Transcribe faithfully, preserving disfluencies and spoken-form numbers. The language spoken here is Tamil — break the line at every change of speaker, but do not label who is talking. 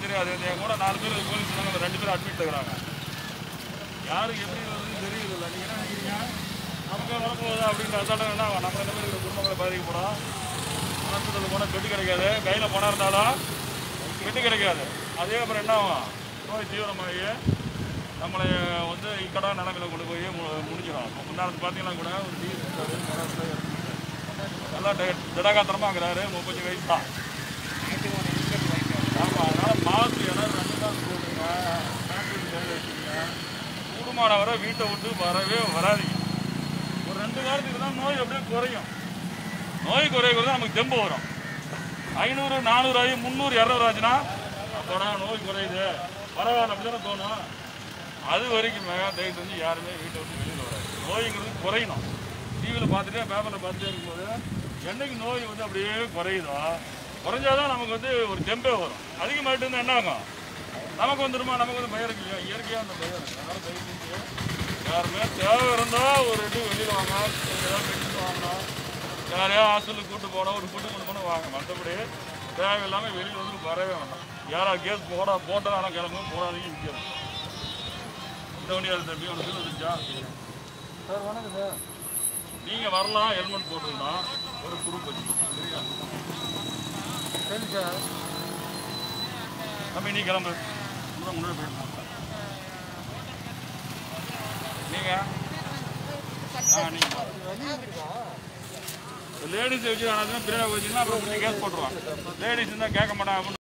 தெரியாது. என் கூட நாலு பேர் போலீஸ் சொன்னாங்க, ரெண்டு பேரும் அட்மிட் தகுறாங்க. யாருக்கு எப்படி வருதுன்னு தெரியுது இல்லை. நீங்கள் என்ன நினைக்கிறீங்க? நமக்கு வரப்போகுது அப்படின்ற அசால்ட்டாக என்ன நம்ம இந்த மாதிரி இருக்கிற குடும்பங்களை பாதிக்கப்படும். ஹாஸ்பிட்டலுக்கு போனால் பெட்டு கிடைக்காது, கையில் பணம் இருந்தாலும் பெட்டு கிடைக்காது. அதே அப்புறம் என்ன ஆகும்? நோய் தீவிரமாகி நம்மளை வந்து இக்கடான நிலைமையில் கொண்டு போய் மு முடிஞ்சிடும். இப்போ முன்னாடி பார்த்தீங்கன்னா கூட ஒரு டீ நல்லா திடகாத்திரமாங்கிறாரு, முப்பத்தஞ்சு வயசு தான். ஆமாம், அதனால் மாற்று ஏன்னா ரெண்டு நாள் போடுங்க, சானிடைசர் வச்சுங்க. கூடுமான வரை வீட்டை விட்டு வரவே வராதிங்க. ஒரு ரெண்டு வாரத்துக்கு தான் நோய் அப்படியே குறையும். நோய் குறைய நமக்கு தெம்பு வரும். ஐநூறு நானூறு ஆகி முந்நூறு இரநூறு ஆச்சுன்னா அப்போடா நோய் குறையுது பரவாயில்ல அப்படி தானே தோணும். அது வரைக்கும் மேலே தயவு செஞ்சு யாருமே வீட்டை விட்டு வெளியில் வராது. நோய்ங்கிறது குறையணும். டிவியில் பார்த்துட்டே பேப்பரில் பார்த்துட்டே இருக்கும்போது என்னைக்கு நோய் வந்து அப்படியே குறையுதோ குறைஞ்சாதான் நமக்கு வந்து ஒரு தெம்பே வரும். அதிகமாகிட்டு இருந்தால் என்ன ஆகும்? நமக்கு வந்துடுமா? நமக்கு வந்து பயம் இருக்கு இல்லையா? இயற்கையாக அந்த பயம் இருக்குது. அதனால் தயவு செஞ்சு யாருமே தேவை இருந்தால் ஒரு இது வெளியில் வாங்க, ஏதாவது மெடிசன் வாங்கணும், யாரையா ஹாஸ்பிட்டலுக்கு கூப்பிட்டு போனோம், ஒரு ஃபுட்டு கொண்டு போனால் வாங்க. மற்றபடி தேவையில்லாமல் வெளியில் வந்து வரவே வேண்டாம். யாராவது கேஸ் போட போட்டால் ஆனால் கிளம்பு போடாதீங்க. நிற்கிறது இந்த வண்டியார் தம்பி ஒன்று பில் வந்துச்சா
சார்? வணக்கம் சார்.
நீங்கள் வரலாம், ஹெல்மெட் போட்டுருந்தோம், ஒரு குரூப் வச்சு சரியா?
சரி சார்.
தம்பி நீ கிளம்பு, முன்னாடி போயிட்டு நீங்கள் ஆ நீங்கள் லேடிஸ் வச்சு ஆனால் பிரியாணி வச்சுன்னா அப்புறம் கேஸ் போட்டுருவான். லேடிஸ் இருந்தால் கேட்க மாட்டாங்க.